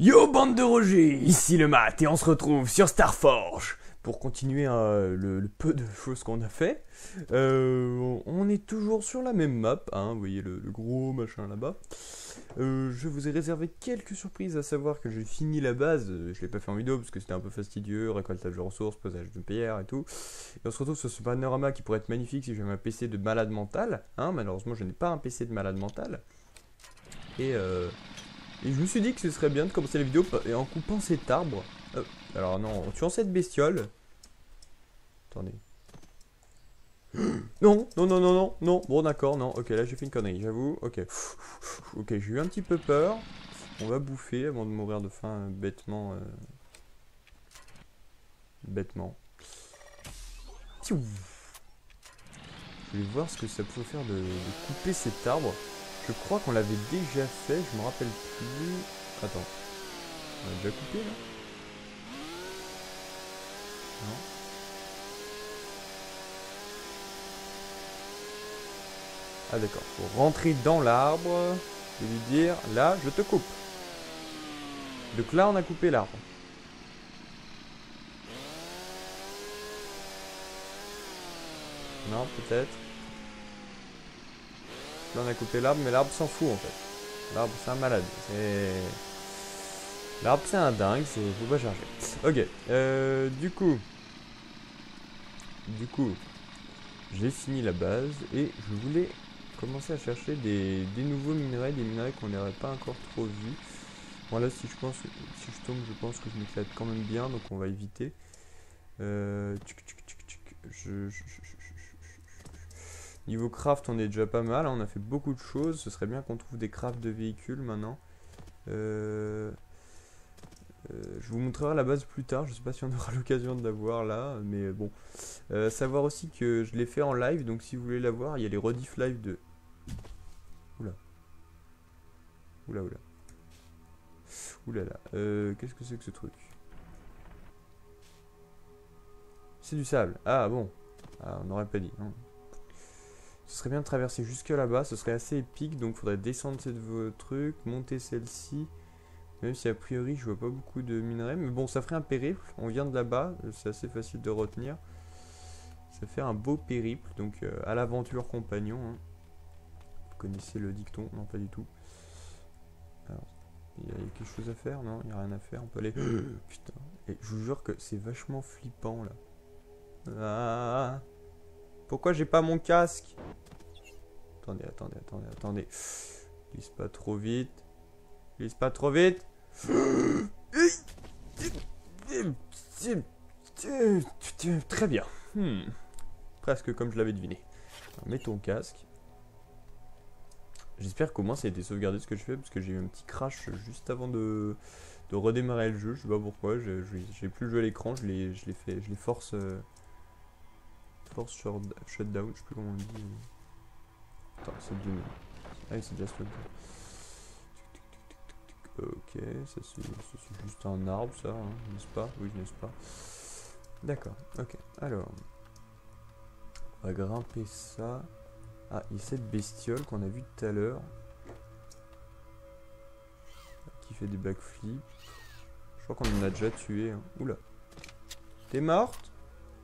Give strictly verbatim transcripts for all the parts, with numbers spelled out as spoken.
Yo bande de Roger, ici le Mat et on se retrouve sur Starforge pour continuer euh, le, le peu de choses qu'on a fait. Euh, on est toujours sur la même map, hein, vous voyez le, le gros machin là-bas. Euh, je vous ai réservé quelques surprises, à savoir que j'ai fini la base, je l'ai pas fait en vidéo parce que c'était un peu fastidieux, récoltage de ressources, posage de pierres et tout. Et on se retrouve sur ce panorama qui pourrait être magnifique si j'avais un P C de malade mental, hein, malheureusement je n'ai pas un P C de malade mental. Et euh... Et je me suis dit que ce serait bien de commencer la vidéo en coupant cet arbre. Euh, alors non, en tuant cette bestiole. Attendez. Non, non, non, non, non, non. Bon d'accord, non. Ok, là j'ai fait une connerie, j'avoue. Ok. Ok, j'ai eu un petit peu peur. On va bouffer avant de mourir de faim euh, bêtement. Euh... Bêtement. Je voulais voir ce que ça pouvait faire de, de couper cet arbre. Je crois qu'on l'avait déjà fait, je me rappelle plus. Attends. On l'a déjà coupé là? Non. Ah d'accord, faut rentrer dans l'arbre et lui dire là je te coupe. Donc là on a coupé l'arbre. Non, peut-être. Là on a coupé l'arbre, mais l'arbre s'en fout en fait. L'arbre c'est un malade. C'est... L'arbre c'est un dingue, c'est... faut pas charger. Ok, euh, du coup... Du coup... J'ai fini la base et je voulais commencer à chercher des, des nouveaux minerais, des minerais qu'on n'aurait pas encore trop vus. Bon là si je pense, si je tombe je pense que je m'éclate quand même bien, donc on va éviter. Euh, tchic, tchic, tchic, tchic. Je, je, je, je, Niveau craft on est déjà pas mal, hein, on a fait beaucoup de choses, ce serait bien qu'on trouve des crafts de véhicules maintenant. Euh, euh, je vous montrerai la base plus tard, je sais pas si on aura l'occasion de la voir là, mais bon. Euh, savoir aussi que je l'ai fait en live, donc si vous voulez la voir, il y a les rediff live de... Oula. Oula oula. Oula là. Euh, Qu'est-ce que c'est que ce truc? C'est du sable. Ah bon. Ah, on n'aurait pas dit. Hein. Ce serait bien de traverser jusque là-bas, ce serait assez épique, donc il faudrait descendre cette truc, monter celle-ci. Même si a priori je vois pas beaucoup de minerais, mais bon ça ferait un périple, on vient de là-bas, c'est assez facile de retenir. Ça fait un beau périple, donc euh, à l'aventure compagnon. Hein. Vous connaissez le dicton? Non pas du tout. Alors, il y a quelque chose à faire? Non, il n'y a rien à faire, on peut aller... Putain, et je vous jure que c'est vachement flippant là. Ah, pourquoi j'ai pas mon casque? Attendez, attendez, attendez, attendez. Glisse pas trop vite. Glisse pas trop vite. Très bien. Hmm. Presque comme je l'avais deviné. Alors, mets ton casque. J'espère qu'au moins ça a été sauvegardé ce que je fais, parce que j'ai eu un petit crash juste avant de, de redémarrer le jeu. Je sais pas pourquoi. J'ai plus joué à l'écran. Je l'ai fait. Je l'ai force. Euh, force shutdown. Je sais plus comment on dit. Attends, c'est du. Ah oui, c'est déjà shutdown. Ok, ça c'est juste un arbre, ça, hein, n'est-ce pas? Oui, n'est-ce pas? D'accord, ok. Alors, on va grimper ça. Ah, il y a cette bestiole qu'on a vue tout à l'heure. Qui fait des backflips. Je crois qu'on en a déjà tué. Hein. Oula. T'es morte?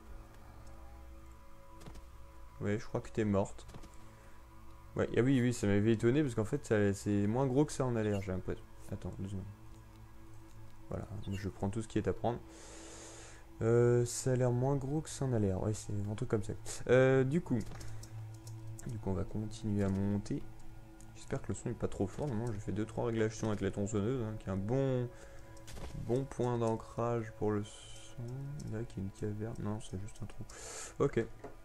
Ouais, je crois que t'es morte. Ouais, ah oui, oui, ça m'avait étonné parce qu'en fait, c'est moins gros que ça en a l'air, j'ai l'impression. Attends, deux secondes. Voilà, je prends tout ce qui est à prendre. Euh, ça a l'air moins gros que ça en a l'air. Ouais, c'est un truc comme ça. Euh, du coup, du coup, on va continuer à monter. J'espère que le son n'est pas trop fort. Normalement, j'ai fait deux trois réglages son avec la tronçonneuse, hein, qui est un bon, bon point d'ancrage pour le son. Là, qui est une caverne. Non, c'est juste un trou. Ok.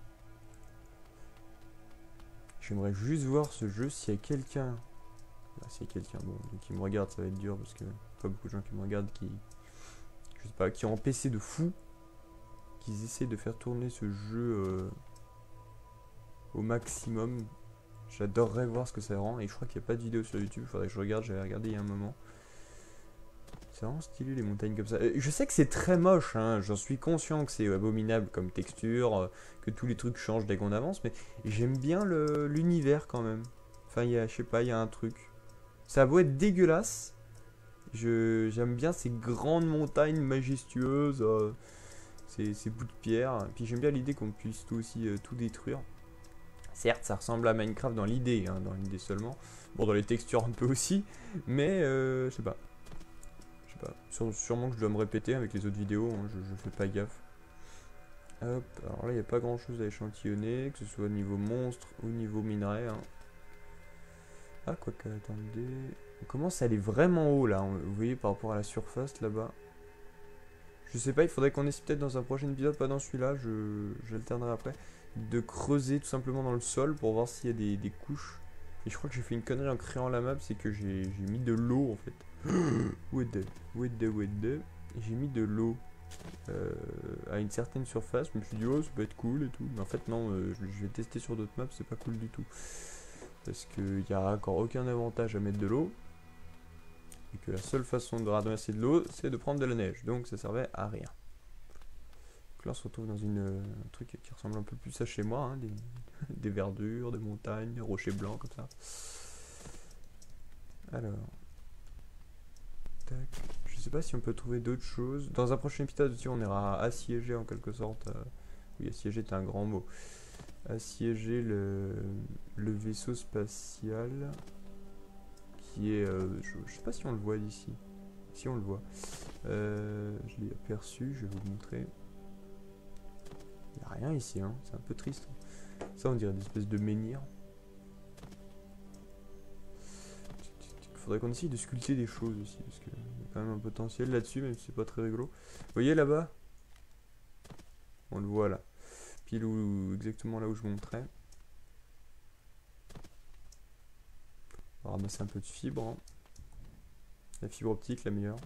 J'aimerais juste voir ce jeu s'il y a quelqu'un. Là, s'il y a quelqu'un, bon, qui me regarde, ça va être dur parce que pas beaucoup de gens qui me regardent qui, je sais pas, qui ont un P C de fou, qui essaient de faire tourner ce jeu euh, au maximum. J'adorerais voir ce que ça rend et je crois qu'il n'y a pas de vidéo sur YouTube. Il faudrait que je regarde. J'avais regardé il y a un moment. C'est vraiment stylé les montagnes comme ça. Je sais que c'est très moche, hein, j'en suis conscient que c'est abominable comme texture, que tous les trucs changent dès qu'on avance, mais j'aime bien l'univers quand même. Enfin, il y a, je sais pas, il y a un truc. Ça a beau être dégueulasse, Je j'aime bien ces grandes montagnes majestueuses, euh, ces, ces bouts de pierre. Puis j'aime bien l'idée qu'on puisse tout aussi euh, tout détruire. Certes, ça ressemble à Minecraft dans l'idée, hein, dans l'idée seulement. Bon, dans les textures un peu aussi, mais euh, je sais pas. Je sais pas. Sûre- sûrement que je dois me répéter avec les autres vidéos, hein, je, je fais pas gaffe. Hop, alors là, il n'y a pas grand chose à échantillonner, que ce soit au niveau monstre ou niveau minerai. Hein. Ah, quoi que, attendez. On commence à aller vraiment haut là, on- vous voyez, par rapport à la surface là-bas. Je sais pas, il faudrait qu'on essaie peut-être dans un prochain épisode, pas dans celui-là, je j'alternerai après, de creuser tout simplement dans le sol pour voir s'il y a des, des couches. Et je crois que j'ai fait une connerie en créant la map, c'est que j'ai j'ai mis de l'eau en fait. What the, what the, what the. J'ai mis de l'eau euh, à une certaine surface, je me suis dit oh ça peut être cool et tout. Mais en fait non, euh, je, je vais tester sur d'autres maps, c'est pas cool du tout. Parce qu'il n'y a encore aucun avantage à mettre de l'eau. Et que la seule façon de ramasser de l'eau, c'est de prendre de la neige. Donc ça servait à rien. Donc là on se retrouve dans une, un truc qui ressemble un peu plus à chez moi. Hein, des, des verdures, des montagnes, des rochers blancs comme ça. Alors. Tac. Je sais pas si on peut trouver d'autres choses. Dans un prochain épisode aussi on ira assiéger en quelque sorte. Euh, oui, assiéger est un grand mot. Assiéger le, le vaisseau spatial. Qui est... Euh, je, je sais pas si on le voit d'ici. Si on le voit. Euh, je l'ai aperçu, je vais vous montrer. Il n'y a rien ici, hein. C'est un peu triste. Ça on dirait des espèces de menhirs. Il faudrait qu'on essaye de sculpter des choses aussi. Parce qu'il y a quand même un potentiel là-dessus, même si c'est pas très rigolo. Vous voyez là-bas? On le voit là. Pile où, exactement là où je montrais. On va ramasser un peu de fibre. Hein. La fibre optique, la meilleure.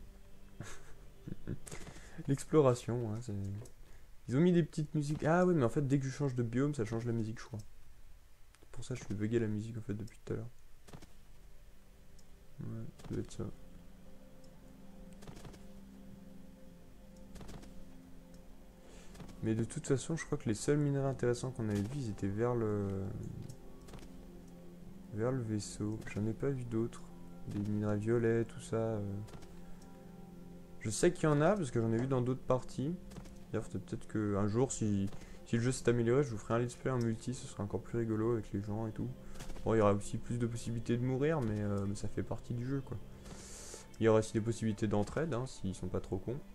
L'exploration, hein, ils ont mis des petites musiques. Ah oui, mais en fait, dès que je change de biome, ça change la musique, je crois. C'est pour ça que je fais bugger la musique en fait depuis tout à l'heure. Ouais, ça doit être ça. Mais de toute façon, je crois que les seuls minerais intéressants qu'on avait vus, ils étaient vers le... vers le vaisseau. J'en ai pas vu d'autres. Des minerais violets, tout ça. Euh... Je sais qu'il y en a, parce que j'en ai vu dans d'autres parties. D'ailleurs, peut-être qu'un jour, si... si le jeu s'est amélioré, je vous ferai un let's play en multi, ce sera encore plus rigolo avec les gens et tout. Bon, il y aura aussi plus de possibilités de mourir, mais, euh, mais ça fait partie du jeu, quoi. Il y aura aussi des possibilités d'entraide, hein, s'ils sont pas trop cons.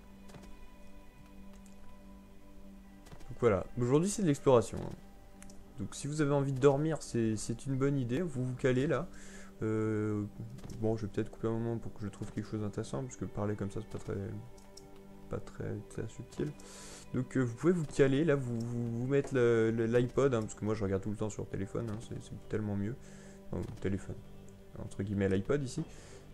Donc voilà, aujourd'hui c'est de l'exploration. Hein. Donc si vous avez envie de dormir, c'est une bonne idée, vous vous calez là. Euh, bon, je vais peut-être couper un moment pour que je trouve quelque chose d'intéressant, parce que parler comme ça, c'est pas très, pas très, très subtil. Donc euh, vous pouvez vous caler, là, vous, vous, vous mettre l'iPod, hein, parce que moi je regarde tout le temps sur téléphone, hein, c'est tellement mieux. Enfin, téléphone, entre guillemets l'iPod ici.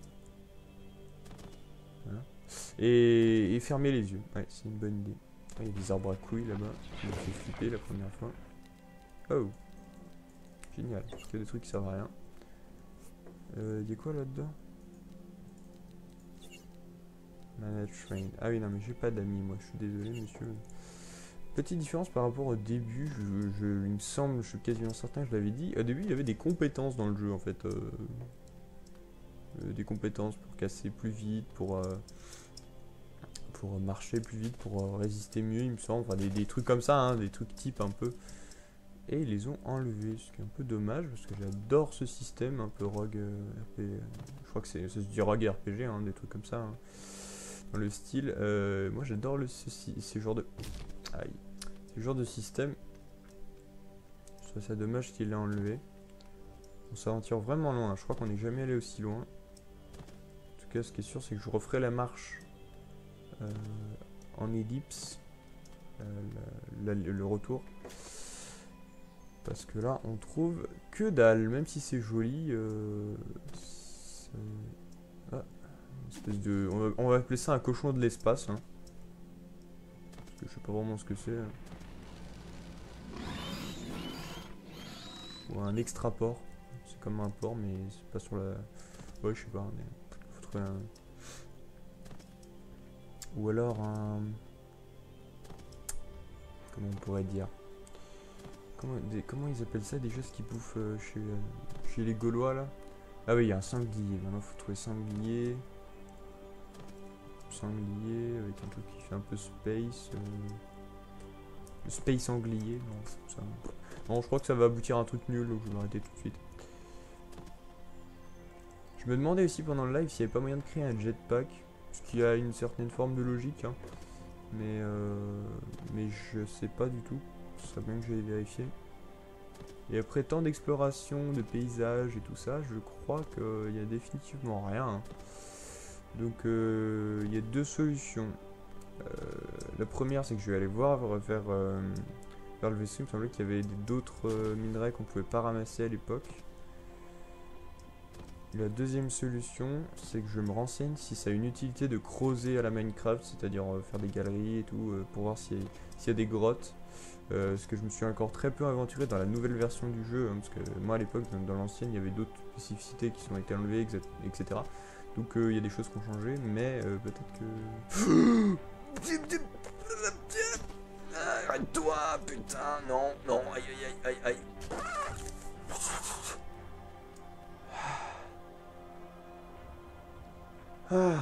Voilà. Et, et fermer les yeux, ouais, c'est une bonne idée. Il y a des arbres à couilles là-bas, qui m'ont fait flipper la première fois. Oh, génial, que des trucs qui servent à rien. Euh, il y a quoi là-dedans? Manage train. Ah oui, non, mais j'ai pas d'amis, moi, je suis désolé, monsieur. Petite différence par rapport au début, je, je, il me semble, je suis quasiment certain que je l'avais dit. Au début, il y avait des compétences dans le jeu, en fait. Euh, euh, des compétences pour casser plus vite, pour, euh, pour marcher plus vite, pour euh, résister mieux, il me semble. Enfin, des, des trucs comme ça, hein, des trucs type un peu. Et ils les ont enlevés, ce qui est un peu dommage, parce que j'adore ce système, un peu rogue euh, R P G. Je crois que ça se dit rogue R P G, hein, des trucs comme ça. Hein. Dans le style, euh, moi j'adore ce, ce genre de... Aïe. Ce genre de système. Je trouve ça dommage qu'il l'ait enlevé. On s'aventure vraiment loin, je crois qu'on n'est jamais allé aussi loin. En tout cas, ce qui est sûr, c'est que je referai la marche euh, en ellipse. Euh, la, la, le retour. Parce que là, on trouve que dalle, même si c'est joli. Euh, ah, une espèce de, on va, on va appeler ça un cochon de l'espace. Hein. Parce que je sais pas vraiment ce que c'est. Ou un extra port. C'est comme un port, mais c'est pas sur la. Ouais, je sais pas. Mais faut trouver un. Ou alors un. Comment on pourrait dire? Comment, des, comment ils appellent ça déjà ce qu'ils bouffent euh, chez, euh, chez les Gaulois là? Ah oui, il y a un sanglier. Maintenant, il faut trouver sanglier. sanglier avec un truc qui fait un peu space. Euh... Le space sanglier, non, ça... non, je crois que ça va aboutir à un truc nul, donc je vais m'arrêter tout de suite. Je me demandais aussi pendant le live s'il n'y avait pas moyen de créer un jetpack, ce qui a une certaine forme de logique, hein. Mais, euh... mais je sais pas du tout, ce serait bien que j'aille vérifier. Et après tant d'exploration, de paysages et tout ça, je crois qu'il y a définitivement rien, hein. Donc euh, il y a deux solutions. Euh, la première, c'est que je vais aller voir vers, euh, vers le vaisseau. Il me semblait qu'il y avait d'autres euh, minerais qu'on pouvait pas ramasser à l'époque. La deuxième solution, c'est que je me renseigne si ça a une utilité de creuser à la Minecraft, c'est-à-dire euh, faire des galeries et tout, euh, pour voir s'il y, s'il y a des grottes. Euh, parce que je me suis encore très peu aventuré dans la nouvelle version du jeu, hein, parce que moi à l'époque, dans, dans l'ancienne, il y avait d'autres spécificités qui sont été enlevées, et cetera. Donc il euh, y a des choses qui ont changé, mais euh, peut-être que... Arrête-toi, putain, non, non, aïe, aïe, aïe, aïe, aïe. Ah,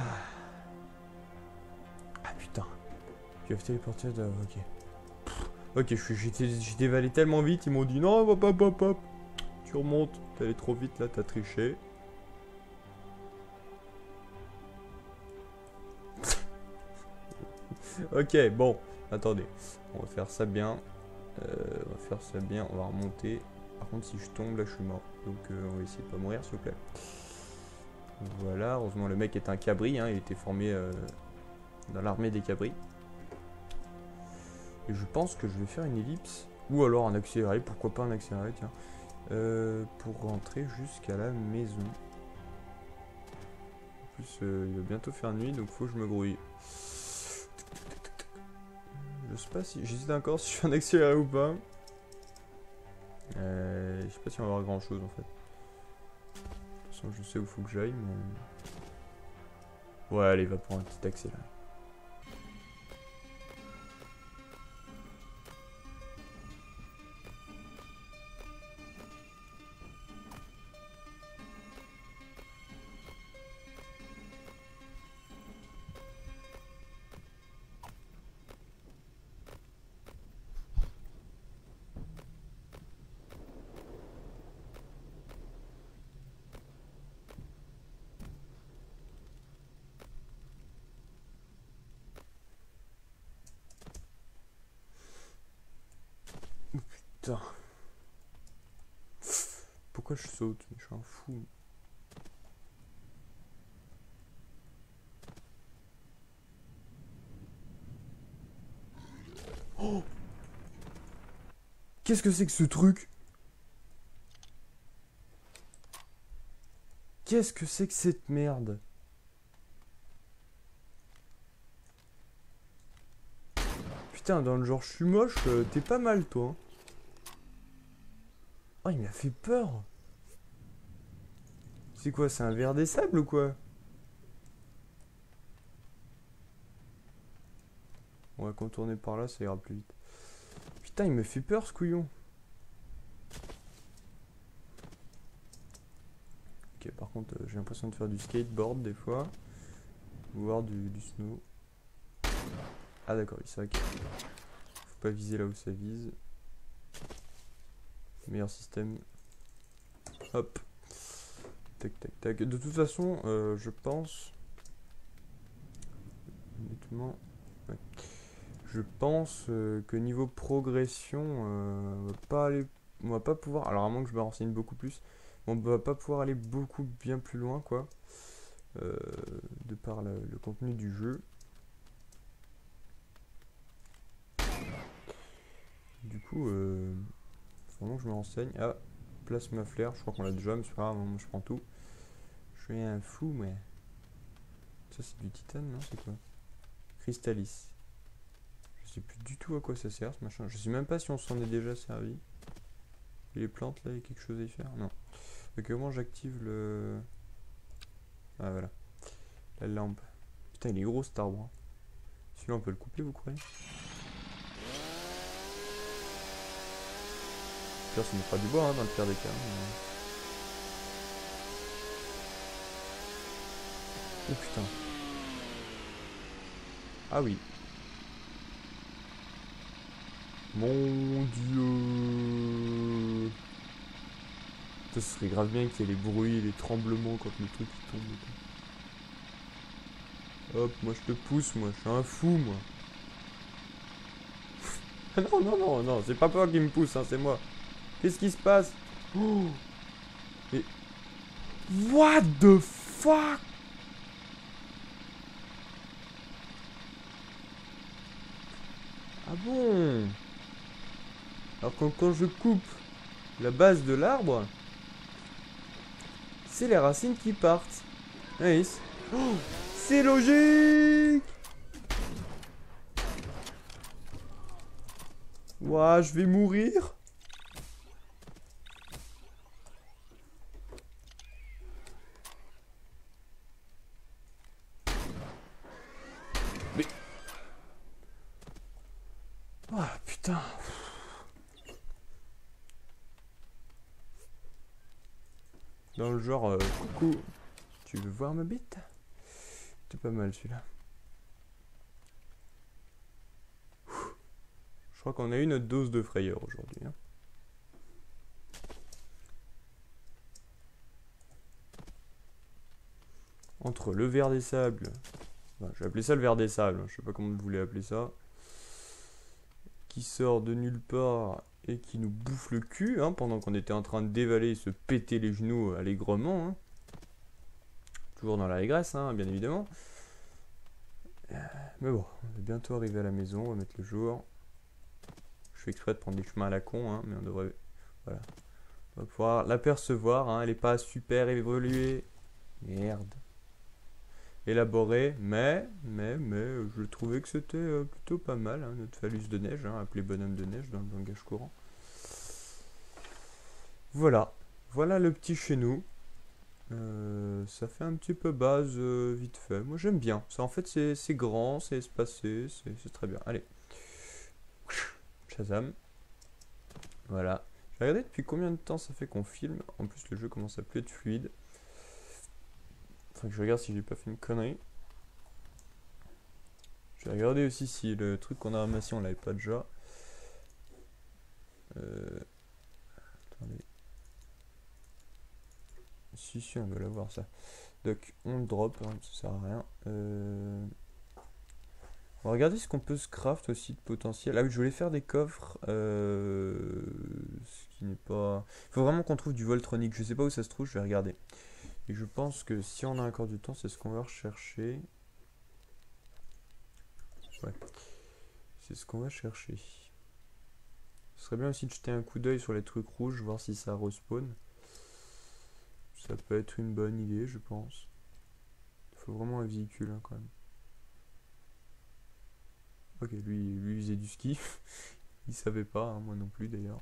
ah putain. Tu as téléporté de... Ok. Ok, j'ai dévalé tellement vite, ils m'ont dit non, hop, hop, hop, hop. Tu remontes, t'es allé trop vite là, t'as triché. Ok, bon, attendez, on va faire ça bien. Euh, on va faire ça bien, on va remonter. Par contre, si je tombe, là, je suis mort. Donc, euh, on va essayer de pas mourir, s'il vous plaît. Voilà, heureusement, le mec est un cabri, hein, il était formé euh, dans l'armée des cabris. Et je pense que je vais faire une ellipse, ou alors un accéléré, pourquoi pas un accéléré, tiens, euh, pour rentrer jusqu'à la maison. En plus, euh, il va bientôt faire nuit, donc faut que je me grouille. Je sais pas si... J'hésite encore si je fais un accéléré ou pas. Euh, je sais pas si on va avoir grand chose en fait. De toute façon, je sais où faut que j'aille, mais... Ouais, allez, va pour un petit accéléré. Putain. Pourquoi je saute? Je suis un fou. Oh! Qu'est-ce que c'est que ce truc? Qu'est-ce que c'est que cette merde? Putain, dans le genre je suis moche, euh, t'es pas mal toi. Hein. Oh, il m'a fait peur. C'est quoi, c'est un verre des sables ou quoi? On va contourner par là, ça ira plus vite. Putain, il me fait peur ce couillon. Ok, par contre, euh, j'ai l'impression de faire du skateboard des fois. Voire du, du snow. Ah d'accord, c'est vrai qu'il faut pas viser là où ça vise. Meilleur système. Hop. Tac, tac, tac. De toute façon, euh, je pense... Honnêtement... Ouais. Je pense euh, que niveau progression, euh, on va pas aller... On va pas pouvoir... Alors à moins que je me renseigne beaucoup plus, on va pas pouvoir aller beaucoup bien plus loin, quoi. Euh, de par le, le contenu du jeu. Du coup, euh, faut vraiment que je me renseigne. Ah, plasma flair, je crois qu'on l'a déjà, mais c'est pas grave, moi je prends tout. Je suis un fou, mais... Ça c'est du titane, non? C'est quoi? Crystalis. Je sais plus du tout à quoi ça sert ce machin. Je sais même pas si on s'en est déjà servi. Et les plantes là, il y a quelque chose à y faire? Non. Ok, comment j'active le... Ah voilà. La lampe. Putain, il est gros cet arbre. Celui-là on peut le couper, vous croyez? Ça nous fera du bois hein, dans le pire des cas. Mais... Oh putain. Ah oui. Mon Dieu. Ça serait grave bien qu'il y ait les bruits, les tremblements quand le truc il tombe. Hop, moi je te pousse, moi. Je suis un fou, moi. non, non, non, non. C'est pas toi qui me pousse, hein, c'est moi. Qu'est-ce qui se passe? Oh. Et... What the fuck? Ah bon? Alors quand, quand je coupe la base de l'arbre, c'est les racines qui partent. Oui. Oh, c'est logique. Ouah, je vais mourir. Mais... Ah putain. Dans le genre, euh, coucou, tu veux voir ma bite? C'est pas mal celui-là. Je crois qu'on a eu notre dose de frayeur aujourd'hui. Hein. Entre le ver des sables, enfin, je vais appeler ça le ver des sables, hein, je sais pas comment vous voulez appeler ça, qui sort de nulle part et qui nous bouffe le cul, hein, pendant qu'on était en train de dévaler et se péter les genoux allègrement. Hein. Toujours dans l'allégresse, hein, bien évidemment. Mais bon, on va bientôt arriver à la maison, on va mettre le jour. Je fais exprès de prendre des chemins à la con, hein, mais on devrait... Voilà. On va pouvoir l'apercevoir, hein, elle est pas super évoluée. Merde. Élaborée, mais, mais, mais, je trouvais que c'était euh, plutôt pas mal, hein, notre phallus de neige, hein, appelé bonhomme de neige dans le langage courant. Voilà. Voilà le petit chez nous. Euh, ça fait un petit peu base euh, vite fait. Moi j'aime bien. Ça en fait c'est grand, c'est espacé, c'est très bien. Allez. Shazam. Voilà. J'ai regardé depuis combien de temps ça fait qu'on filme. En plus le jeu commence à plus être fluide. Faudrait que je regarde si j'ai pas fait une connerie. Je vais regarder aussi si le truc qu'on a ramassé on l'avait pas déjà. Euh... Attendez. Si si on doit l'avoir ça. Donc on drop, hein, ça sert à rien. Euh... On va regarder ce qu'on peut se craft aussi de potentiel. Ah oui, je voulais faire des coffres. Euh... Ce qui n'est pas... Il faut vraiment qu'on trouve du Voltronic. Je sais pas où ça se trouve, je vais regarder. Et je pense que si on a encore du temps, c'est ce qu'on va rechercher. Ouais. C'est ce qu'on va chercher. Ce serait bien aussi de jeter un coup d'œil sur les trucs rouges, voir si ça respawn. Ça peut être une bonne idée, je pense. Il faut vraiment un véhicule, hein, quand même. Ok, lui, lui il faisait du ski. Il savait pas, hein, moi non plus d'ailleurs.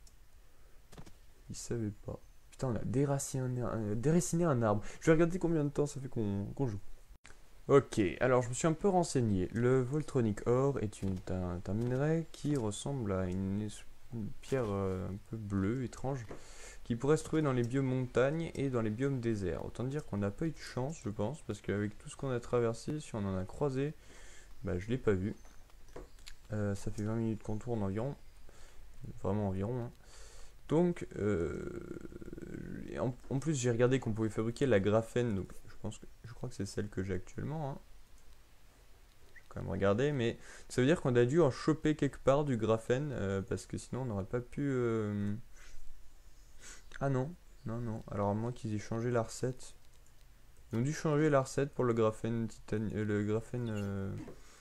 Il savait pas. Putain, on a déraciné un, déraciné un arbre. Je vais regarder combien de temps ça fait qu'on qu'on joue. Ok, alors je me suis un peu renseigné. Le Voltronic Ore est une, un, un minerai qui ressemble à une, une pierre euh, un peu bleue, étrange, qui pourrait se trouver dans les biomes montagnes et dans les biomes déserts. Autant dire qu'on n'a pas eu de chance, je pense, parce qu'avec tout ce qu'on a traversé, si on en a croisé, bah, je l'ai pas vu. Euh, ça fait vingt minutes qu'on tourne environ. Vraiment environ. Hein. Donc, euh, en, en plus, j'ai regardé qu'on pouvait fabriquer la graphène. Donc, je pense que je crois que c'est celle que j'ai actuellement. Hein. Je vais quand même regarder, mais ça veut dire qu'on a dû en choper quelque part du graphène euh, parce que sinon on n'aurait pas pu. Euh... Ah non, non, non. Alors à moins qu'ils aient changé la recette. Ils ont dû changer la recette pour le graphène titane, euh, le graphène. Euh...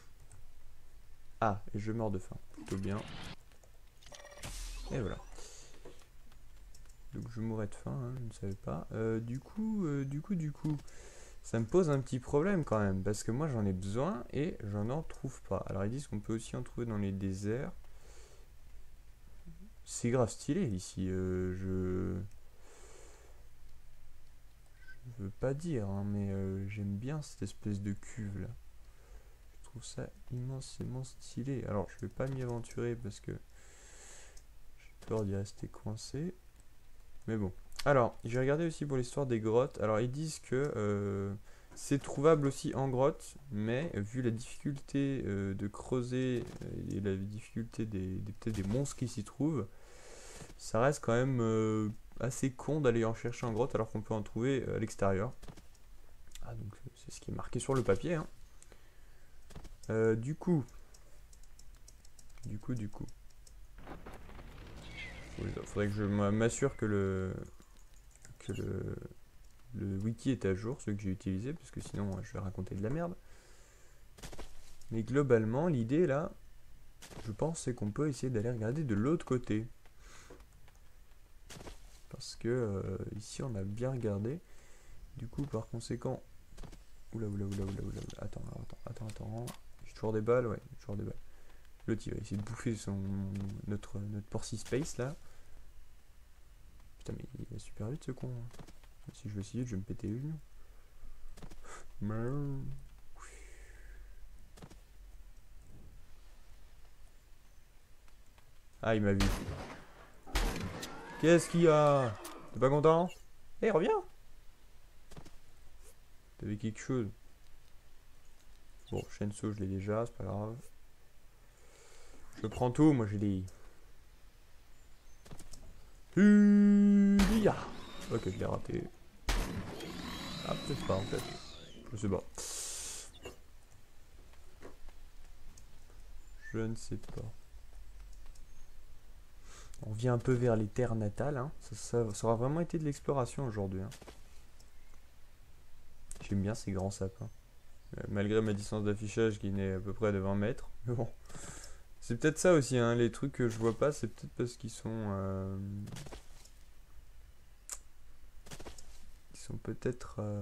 Ah, et je meurs de faim. Plutôt bien. Et voilà. Donc je mourrais de faim, hein, je ne savais pas. Euh, du coup, euh, du coup, du coup, ça me pose un petit problème quand même, parce que moi j'en ai besoin et j'en en trouve pas. Alors ils disent qu'on peut aussi en trouver dans les déserts. C'est grave stylé ici. Euh, je... je veux pas dire, hein, mais euh, j'aime bien cette espèce de cuve là. Je trouve ça immensément stylé. Alors je vais pas m'y aventurer parce que j'ai peur d'y rester coincé. Mais bon. Alors, j'ai regardé aussi pour l'histoire des grottes. Alors, ils disent que euh, C'est trouvable aussi en grotte, mais vu la difficulté euh, de creuser euh, et la difficulté des, des peut-être des monstres qui s'y trouvent, ça reste quand même euh, assez con d'aller en chercher en grotte alors qu'on peut en trouver euh, à l'extérieur. Ah, donc c'est ce qui est marqué sur le papier. Hein. Euh, du coup, du coup, du coup, il faudrait que je m'assure que le que le le wiki est à jour, ce que j'ai utilisé, parce que sinon je vais raconter de la merde. Mais globalement, l'idée là, je pense, c'est qu'on peut essayer d'aller regarder de l'autre côté. Parce que euh, ici on a bien regardé. Du coup, par conséquent. Oula, oula, oula, oula, oula. Attends, attends, attends, attends. J'ai toujours des balles, ouais, toujours des balles. L'autre il va essayer de bouffer son, notre, notre Porcy Space là. Putain, mais il va super vite ce con. Hein. Si je veux essayer, je vais me péter une. Ah, il m'a vu. Qu'est-ce qu'il y a? T'es pas content? Eh, hey, reviens! T'avais quelque chose. Bon, Shenso, je l'ai déjà, c'est pas grave. Je prends tout, moi j'ai des. Hulia. Ok, je l'ai raté. Ah, peut-être pas en fait. Je sais pas. Je ne sais pas. On vient un peu vers les terres natales. Hein. Ça, ça, ça aura vraiment été de l'exploration aujourd'hui. Hein. J'aime bien ces grands sapins. Euh, malgré ma distance d'affichage qui n'est à peu près de vingt mètres. Mais bon. C'est peut-être ça aussi. Hein. Les trucs que je vois pas, c'est peut-être parce qu'ils sont... Euh... Ils sont peut-être... Euh...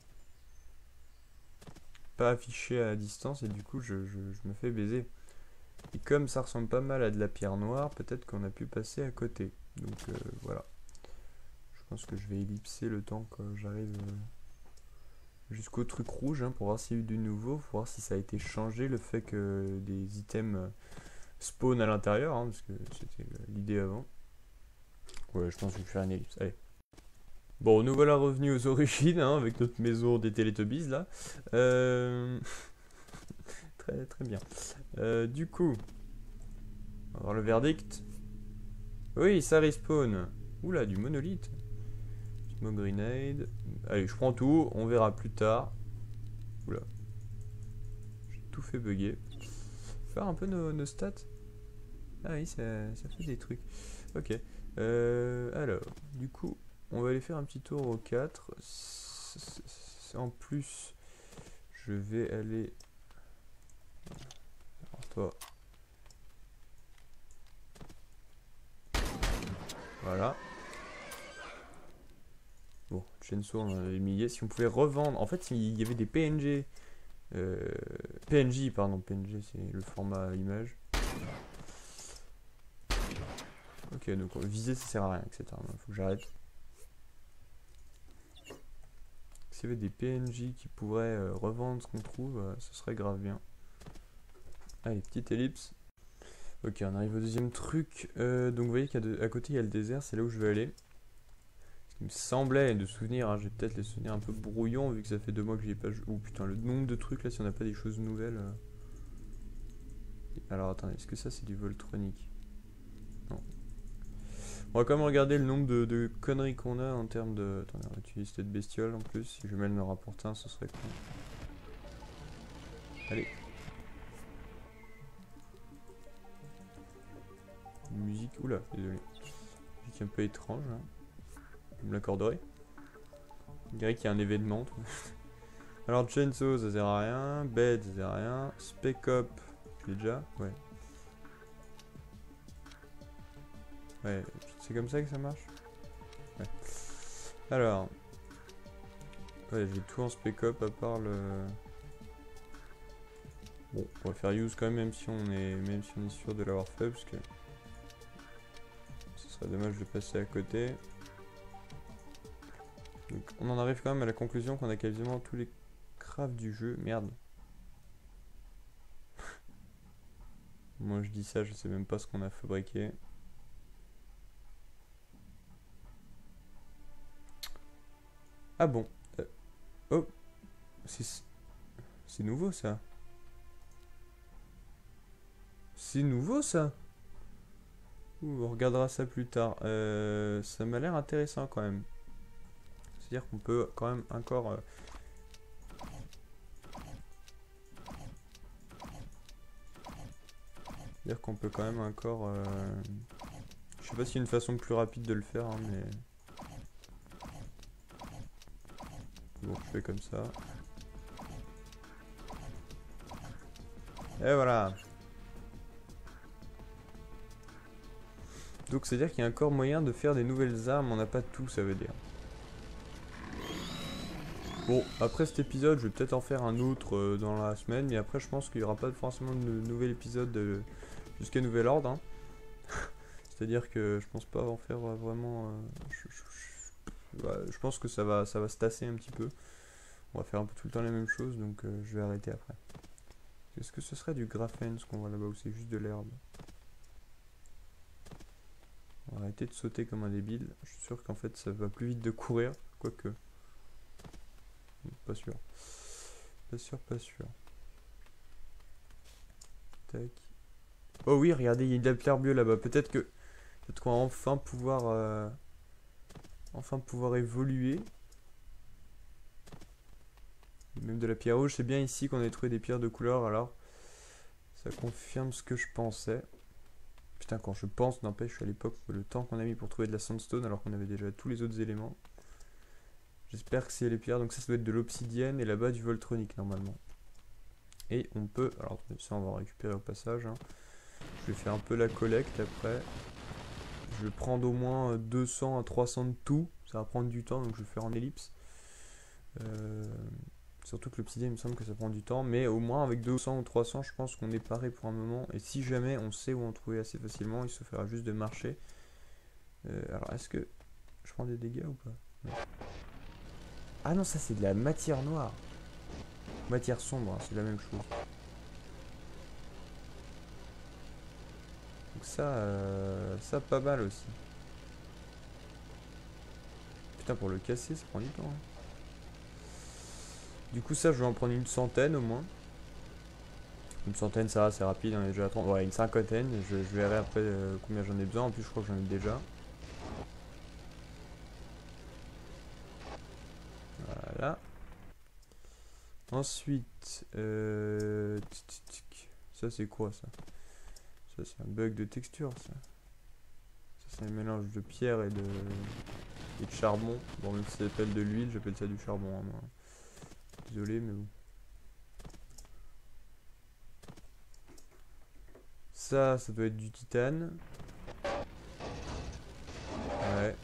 pas affichés à la distance. Et du coup, je, je, je me fais baiser. Et comme ça ressemble pas mal à de la pierre noire, peut-être qu'on a pu passer à côté. Donc euh, voilà. Je pense que je vais ellipser le temps que j'arrive euh, jusqu'au truc rouge hein, pour voir s'il y a eu du nouveau, pour voir si ça a été changé, le fait que des items euh, spawn à l'intérieur, hein, parce que c'était l'idée avant. Ouais, je pense que je vais faire une ellipse. Allez. Bon, nous voilà revenus aux origines, hein, avec notre maison des Teletubbies là. Euh... très très bien. Euh, du coup, on va voir le verdict. Oui, ça respawn. Oula, du monolithe. Smoke grenade. Allez, je prends tout, on verra plus tard. Oula. J'ai tout fait bugger. Faire un peu nos, nos stats. Ah oui, ça, ça fait des trucs. Ok. Euh, alors, du coup, on va aller faire un petit tour au quatre. En plus, je vais aller... Alors toi... Voilà. Bon, Chainsaw, on en avait mis. Si on pouvait revendre... En fait, il y avait des P N G... Euh, P N J, pardon. P N G, c'est le format image. Ok, donc viser, ça sert à rien, et cetera. Il faut que j'arrête. S'il y avait des P N J qui pourraient euh, revendre ce qu'on trouve, euh, ce serait grave bien. Allez, petite ellipse. Ok, on arrive au deuxième truc. Euh, donc vous voyez qu'à à côté il y a le désert, c'est là où je vais aller. Ce qui me semblait de souvenirs, hein, j'ai peut-être les souvenirs un peu brouillons vu que ça fait deux mois que j'y ai pas joué. Oh putain, le nombre de trucs là, si on n'a pas des choses nouvelles. Euh... Alors attendez, est-ce que ça c'est du Voltronic? Non. On va quand même regarder le nombre de, de conneries qu'on a en termes de... Attendez, on va utiliser cette bestiole en plus. Si je mets le me rapporter un, ce serait cool. Allez. Musique, oula, désolé. Musique un peu étrange. Hein. Vous me l'accorderez? On dirait qu'il y a un événement. Alors, Chainsaw, ça sert à rien. Bed, ça sert à rien. Spec Up, je l'ai déjà? Ouais. Ouais, c'est comme ça que ça marche? Ouais. Alors. Ouais, j'ai tout en Spec Up à part le. Bon, on va faire use quand même, même si on est, même si on est sûr de l'avoir fait, parce que. Ce serait dommage de passer à côté. Donc, on en arrive quand même à la conclusion qu'on a quasiment tous les crafts du jeu. Merde. Moi je dis ça, je sais même pas ce qu'on a fabriqué. Ah bon. Euh, oh. C'est c'est nouveau ça. C'est nouveau ça. Ouh, on regardera ça plus tard. Euh, ça m'a l'air intéressant quand même. C'est-à-dire qu'on peut quand même encore... Euh... C'est-à-dire qu'on peut quand même encore... Euh... Je sais pas s'il y a une façon plus rapide de le faire, hein, mais... Bon, je fais comme ça. Et voilà. Donc c'est-à-dire qu'il y a encore moyen de faire des nouvelles armes, on n'a pas tout, ça veut dire. Bon, après cet épisode, je vais peut-être en faire un autre euh, dans la semaine, mais après je pense qu'il n'y aura pas forcément de nouvel épisode euh, jusqu'à nouvel ordre. Hein. C'est-à-dire que je pense pas en faire euh, vraiment... Euh, je, je, je, ouais, je pense que ça va, ça va se tasser un petit peu. On va faire un peu tout le temps la même chose, donc euh, je vais arrêter après. Est-ce que ce serait du graphène ce qu'on voit là-bas ou c'est juste de l'herbe? On va arrêter de sauter comme un débile. Je suis sûr qu'en fait ça va plus vite de courir, quoique. Pas sûr. Pas sûr, pas sûr. Tac. Oh oui, regardez, il y a de la pierre bleue là-bas. Peut-être que. Peut-être qu'on va enfin pouvoir. Euh, enfin pouvoir évoluer. Même de la pierre rouge, c'est bien ici qu'on a trouvé des pierres de couleur, alors. Ça confirme ce que je pensais. Putain, quand je pense, n'empêche, à l'époque, le temps qu'on a mis pour trouver de la sandstone, alors qu'on avait déjà tous les autres éléments. J'espère que c'est les pierres, donc ça, ça doit être de l'obsidienne, et là-bas, du voltronique, normalement. Et on peut, alors ça, on va récupérer au passage. Hein. Je vais faire un peu la collecte après. Je vais prendre au moins deux cents à trois cents de tout. Ça va prendre du temps, donc je vais faire en ellipse. Euh, surtout que l'obsidienne, il me semble que ça prend du temps. Mais au moins, avec deux cents ou trois cents, je pense qu'on est paré pour un moment. Et si jamais on sait où en trouver assez facilement, il se fera juste de marcher. Euh, alors, est-ce que je prends des dégâts ou pas? Non. Ah non, ça c'est de la matière noire. Matière sombre, hein, c'est la même chose. Donc ça, euh, ça pas mal aussi. Putain, pour le casser, ça prend du temps. Hein. Du coup, ça, je vais en prendre une centaine au moins. Une centaine, ça va, c'est rapide, on est déjà à trente. Ouais, une cinquantaine. Je, je verrai après euh, combien j'en ai besoin. En plus, je crois que j'en ai déjà. Voilà. Ensuite, euh... ça c'est quoi ça? Ça c'est un bug de texture ça. Ça c'est un mélange de pierre et de, et de charbon. Bon, même si ça s'appelle de l'huile, j'appelle ça du charbon. Hein, moi. Désolé, mais bon. Ça, ça doit être du titane. Ouais.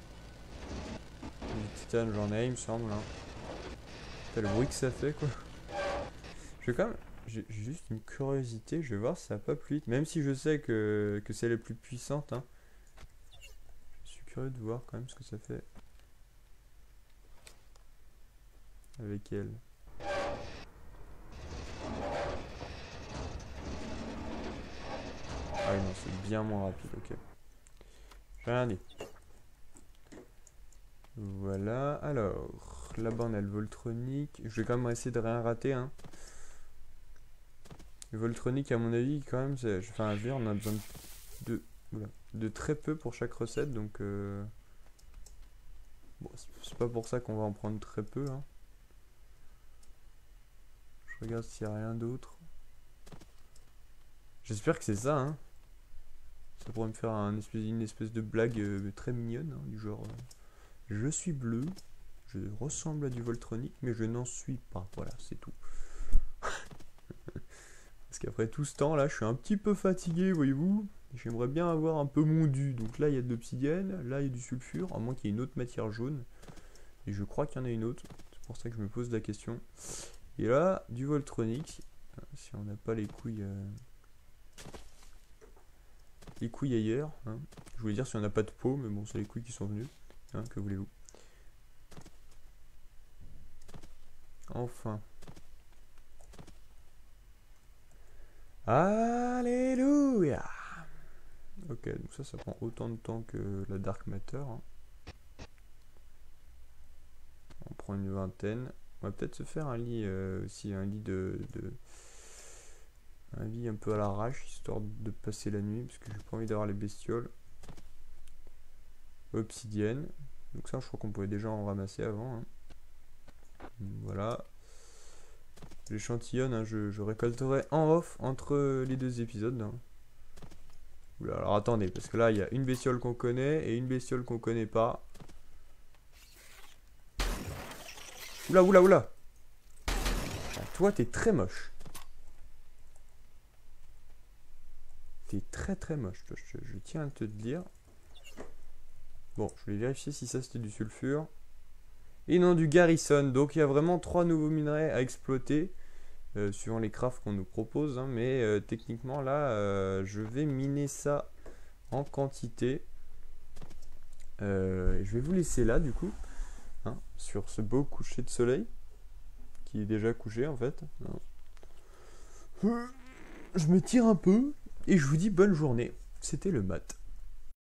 Du titane, j'en ai, il me semble. Hein. T'as le bruit que ça fait, quoi. Je vais quand même... J'ai juste une curiosité, je vais voir si ça va pas plus vite. Même si je sais que, que c'est la plus puissante. Hein. Je suis curieux de voir quand même ce que ça fait. Avec elle. Ah non, c'est bien moins rapide, ok. J'ai rien dit. Voilà, alors, là-bas on a le Voltronique. Je vais quand même essayer de rien rater. Hein. Le Voltronique, à mon avis, quand même, enfin, je veux dire, on a besoin de, de, de très peu pour chaque recette, donc... Euh, bon, c'est pas pour ça qu'on va en prendre très peu. Hein. Je regarde s'il n'y a rien d'autre. J'espère que c'est ça, hein. Ça pourrait me faire un espèce, une espèce de blague euh, très mignonne, hein, du genre... Euh, je suis bleu, je ressemble à du Voltronique, mais je n'en suis pas. Voilà, c'est tout. Parce qu'après tout ce temps là, je suis un petit peu fatigué, voyez-vous. J'aimerais bien avoir un peu mon dû. Donc là, il y a de l'obsidienne, là, il y a du sulfure, à moins qu'il y ait une autre matière jaune. Et je crois qu'il y en a une autre. C'est pour ça que je me pose la question. Et là, du Voltronique. Si on n'a pas les couilles... Euh... Les couilles ailleurs. Hein. Je voulais dire si on n'a pas de peau, mais bon, c'est les couilles qui sont venues. Hein, que voulez-vous? Enfin. Alléluia. Ok, donc ça, ça prend autant de temps que la Dark Matter. Hein. On prend une vingtaine. On va peut-être se faire un lit euh, aussi, un lit de, de... Un lit un peu à l'arrache, histoire de passer la nuit, parce que j'ai pas envie d'avoir les bestioles. Obsidienne. Donc ça, je crois qu'on pouvait déjà en ramasser avant. Hein. Voilà. L'échantillon, hein, je, je récolterai en off entre les deux épisodes. Hein. Oula, alors attendez, parce que là, il y a une bestiole qu'on connaît et une bestiole qu'on connaît pas. Oula, oula, oula. Ah, toi, t'es très moche. T'es très très moche, toi, je, je tiens à te le dire. Bon, je vais vérifier si ça c'était du sulfure. Et non, du garrison. Donc il y a vraiment trois nouveaux minerais à exploiter. Euh, suivant les crafts qu'on nous propose. Hein, mais euh, techniquement là, euh, je vais miner ça en quantité. Euh, je vais vous laisser là du coup. Hein, sur ce beau coucher de soleil. Qui est déjà couché en fait. Hein. Je me tire un peu. Et je vous dis bonne journée. C'était le mat.